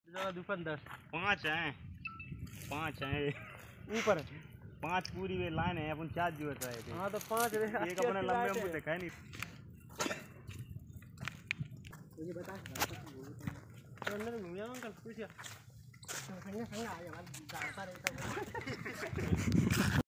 दुकानदार 5 हैं 5 हैं ऊपर 5 पूरी वे लाइन है अपन 4 जो रहे थे। हाँ तो 5 एक अपने लंबे में देखा नहीं मुझे बता तो अंदर घूम जाओ अंकल पूछिए संग संग आ जा